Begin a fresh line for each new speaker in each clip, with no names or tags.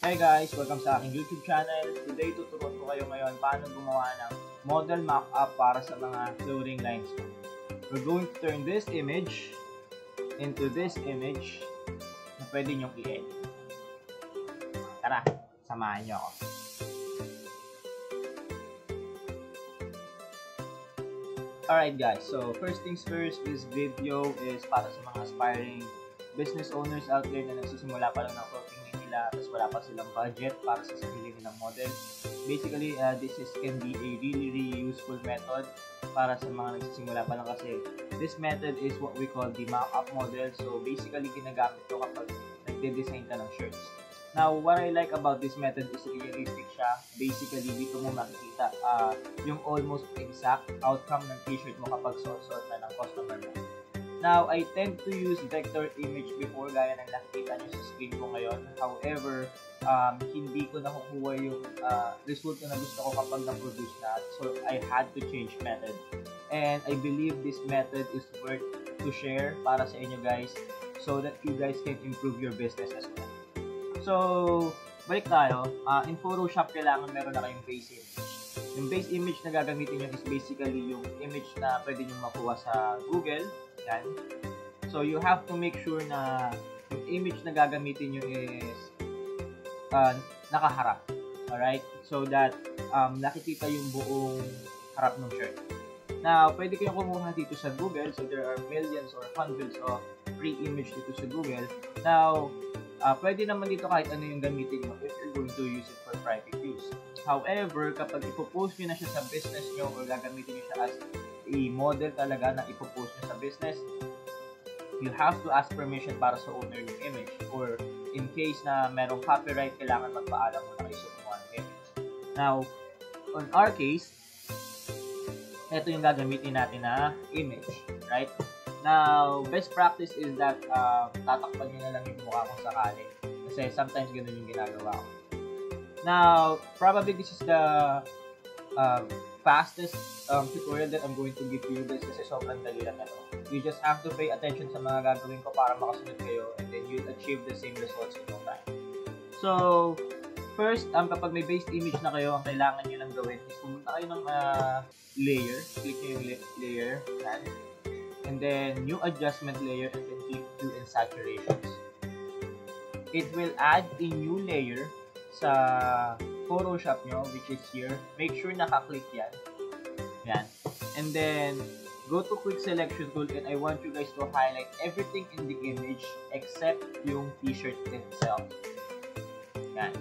Hey guys! Welcome sa aking YouTube channel. Today, tuturuan ko kayo ngayon paano gumawa ng model mock-up para sa mga flooring lines. We're going to turn this image into this image na pwede nyong i-edit. Tara, samahan nyo ako. Alright guys, so first things first, this video is para sa mga aspiring business owners out there na nagsisimula pa lang ng clothing nila tapos wala pa silang budget para sa sarili nilang model. Basically, this can be a really useful method para sa mga nagsisimula pa lang kasi this method is what we call the mock-up model. So basically, ginagamit ito kapag nagde-design ka ng shirts. Now, what I like about this method is realistic siya. Basically, dito mo makikita yung almost exact outcome ng t-shirt mo kapag suot na ng customer mo. Now, I tend to use vector image before gaya ng nakikita nyo sa screen ko ngayon. However, hindi ko nakukuha yung result na gusto ko kapag na-produce na. So, I had to change method. And I believe this method is worth to share para sa inyo guys so that you guys can improve your business as well. So, balik tayo. In Photoshop, kailangan meron na kayong base image. Yung base image na gagamitin nyo is basically yung image na pwede nyo makuha sa Google. Yan. So, you have to make sure na yung image na gagamitin nyo is nakaharap. Alright? So that nakikita yung buong harap ng shirt. Now, pwede kayong kumuha dito sa Google. So, there are millions or hundreds of free image dito sa Google. Now, pwede naman dito kahit ano yung gamitin mo if you're going to use it for private use. However, kapag ipopost nyo na siya sa business nyo or gagamitin nyo siya as a model talaga na ipopost nyo sa business, you have to ask permission para sa owner ng image. Or in case na merong copyright, kailangan magpaalam mo na kayo sa kumuha ng image. Now, on our case, ito yung gagamitin natin na image, right? Now, best practice is that tatakpan nyo na lang yung mukha kung sakali. Kasi sometimes ganun yung ginagawa ko. Now, probably this is the fastest tutorial that I'm going to give to you guys kasi sobrang dali lang ito. You just have to pay attention sa mga gagawin ko para makasunod kayo and then you'll achieve the same results in no time. So, first, kapag may base image na kayo, ang kailangan nyo lang gawin is pumunta kayo ng layer. Click nyo yung layer. Yan. And then new adjustment layer and then click Hue and Saturations. It will add a new layer sa Photoshop nyo, which is here. Make sure naka-click yan. Yan. And then go to Quick Selection Tool and I want you guys to highlight everything in the image except yung t-shirt itself. Yan.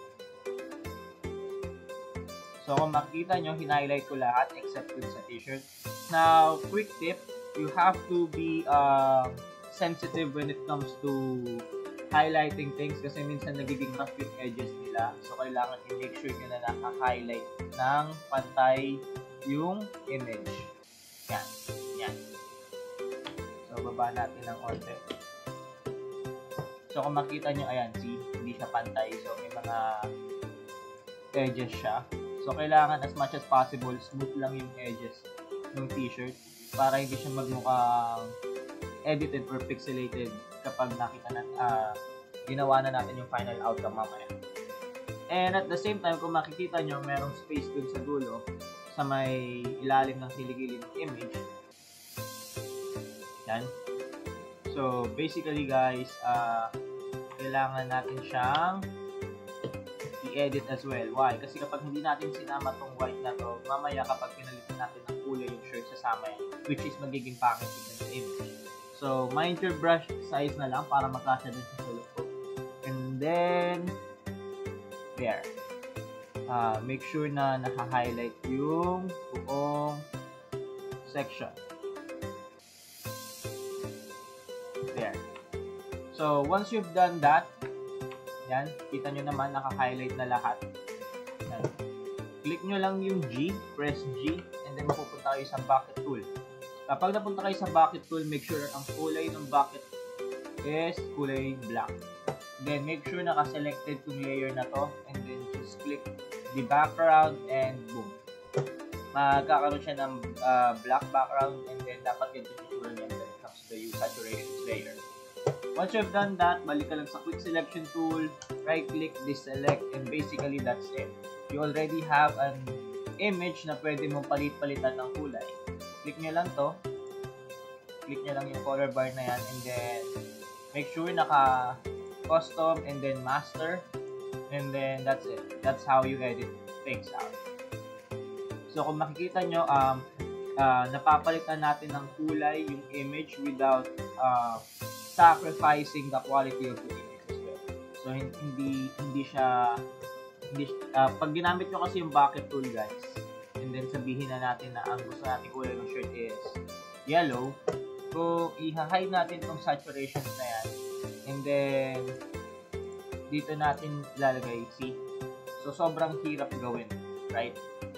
So kung makikita nyo, hinighlight ko lahat except dun sa t-shirt. Now, quick tip, you have to be sensitive when it comes to highlighting things kasi minsan nagiging rough yung edges nila. So, kailangan i-make sure nyo na naka-highlight ng pantay yung image. Yan. Yan. So, baba natin ng konti. So, kung makita nyo, ayan, see, hindi siya pantay. So, may mga edges siya. So, kailangan as much as possible, smooth lang yung edges ng t-shirt para hindi siya magmukhang edited or pixelated kapag nakita na ginawa na natin yung final outcome mamaya. And at the same time, kung makikita nyo, merong space dun sa dulo sa may ilalim ng kiligili ng image. Yan. So, basically guys, kailangan natin siyang i-edit as well. Why? Kasi kapag hindi natin sinama tong white na to, mamaya kapag pinalitan natin ng kulay yung shirt sasama yan, which is magiging pangit tignan sa image. So, mind your brush size na lang para makasya din sa sulok ko. And then, there. Make sure na naka-highlight yung buong section. There. So, once you've done that, yan, kita nyo naman, naka-highlight na lahat. Yan. Click nyo lang yung G, press G, and then mapupunta kayo sa bucket tool. Kapag napunta kayo sa bucket tool, make sure ang kulay ng bucket is kulay black. Then, make sure naka-selected yung layer na to, and then just click the background, and boom. Magkakaroon siya ng black background, and then dapat ganito yung tsura niya when it comes to the Hue Saturations layer. Once you've done that, balik ka lang sa quick selection tool, right click, deselect, and basically that's it. You already have an image na pwede mong palit-palitan ng kulay. Click nyo lang to. Click nyo lang yung color bar na yan, and then make sure naka custom and then master, and then that's it. That's how you edit things out. So kung makikita nyo, napapalitan natin ng kulay yung image without sacrificing the quality of the image as well. So hindi siya pag ginamit nyo kasi yung bucket tool, guys, and then sabihin na natin na ang gusto natin kulay ng shirt is yellow, so i-hide natin tong saturations na yan, and then dito natin lalagay, see? So sobrang hirap gawin, right?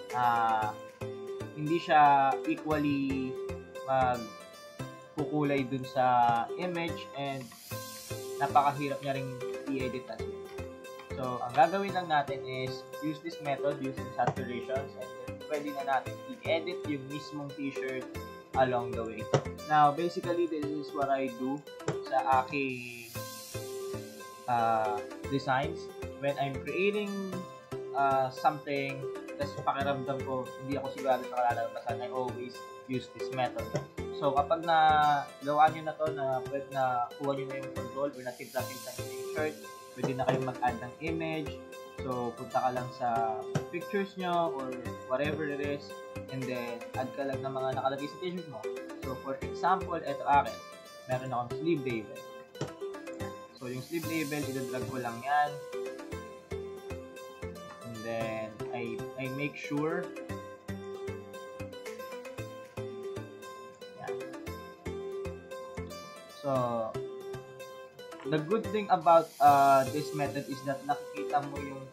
Hindi siya equally magkukulay dun sa image, and napakahirap niya ring i-edit as well. So, ang gagawin lang natin is use this method using saturations, and then pwede na natin i-edit yung mismong t-shirt along the way. Now, basically, this is what I do sa aking designs when I'm creating something, tas pakiramdam ko hindi ako sigurado sa kalalabasan, I always use this method. So, kapag gawa nyo na to, na pwede na kuha nyo na yung control or natimpla-timpla nyo na yung shirt, pwede na kayong mag-add ng image. So, punta ka lang sa pictures nyo or whatever it is, and then add ka lang ng mga nakalagay sa t-shirt mo. So, for example, ito akin, meron akong sleeve label. So, yung sleeve label, idadrag ko lang yan. And then, I make sure yan. So, the good thing about this method is that nakikita mo yung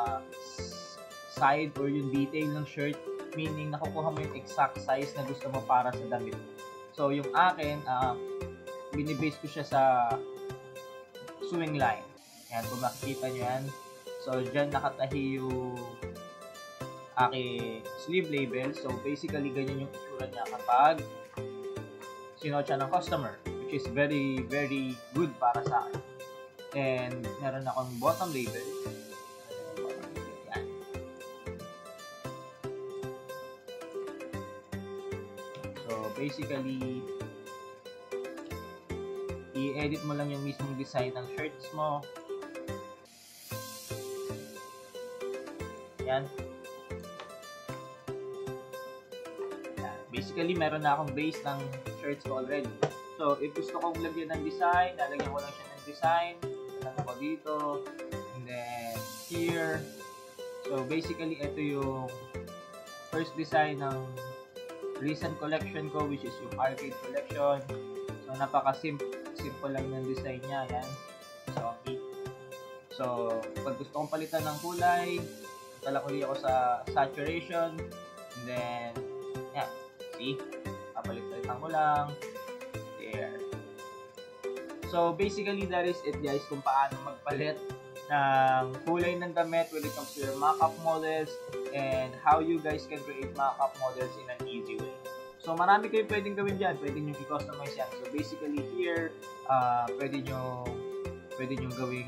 side or yung detail ng shirt, meaning nakukuha mo yung exact size na gusto mo para sa damit. So, yung akin, binibase ko siya sa sewing line. Yan, kung makikita nyo yan. So, dyan nakatahi yung aking sleeve label. So, basically, ganyan yung itsura niya kapag sinotcha ng customer, which is very, very good para sa akin. And, meron akong bottom label. Yan. So, basically, i-edit mo lang yung mismong design ng shirts mo. Yan. Yan. Basically, meron na akong base ng shirts ko already. So, if gusto kong lagyan ng design, lalagyan ko lang siya ng design. Lalagyan ko dito. And then, here. So, basically, ito yung first design ng recent collection ko, which is yung arcade collection. So, napaka-simple lang ng design niya. Yan. So, okay. So, pag gusto kong palitan ng kulay, talak ulit ako sa saturation, and then, yan, see, papalitan ko lang, there. So, basically, that is it, guys, kung paano magpalit ng kulay ng damit when it comes to your mock-up models, and how you guys can create mock-up models in an easy way. So, marami kayo pwedeng gawin dyan, pwede nyo i-customize yan. So, basically, here, pwede nyo gawing,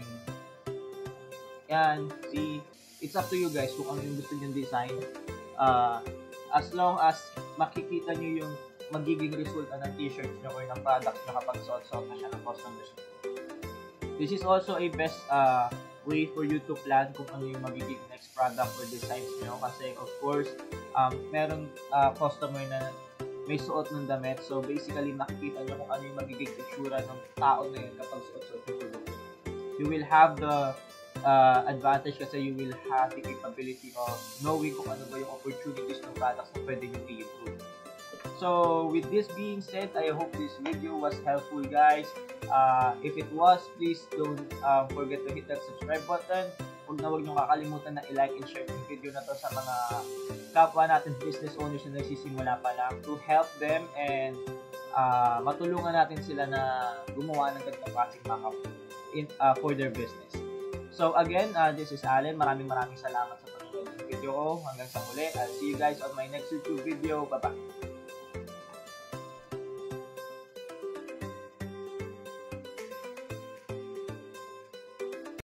yan, see, it's up to you guys kung ano yung gusto nyo design. As long as makikita nyo yung magiging resulta ng t-shirts nyo or ng products nyo kapag suot-suot na siya ng customers. This is also a best way for you to plan kung ano yung magiging next product or designs nyo. Kasi of course, meron customer na may suot ng damit. So basically, makikita nyo kung ano yung magiging itsura ng tao na yun kapag suot-suot yung product. You will have the advantage kasi you will have the capability of knowing kung ano ba yung opportunities ng products na pwede nyo i-improve. So, with this being said, I hope this video was helpful, guys. If it was, please don't forget to hit that subscribe button. Huwag nyo kakalimutan na i-like and share yung video na to sa mga kapwa natin business owners na nagsisimula pa lang to help them and matulungan natin sila na gumawa ng ganitong klaseng mock-up for their business. So again, this is Allen. Maraming salamat sa panonood ng video ko. Hanggang sa muli. I'll see you guys on my next YouTube video. Bye-bye.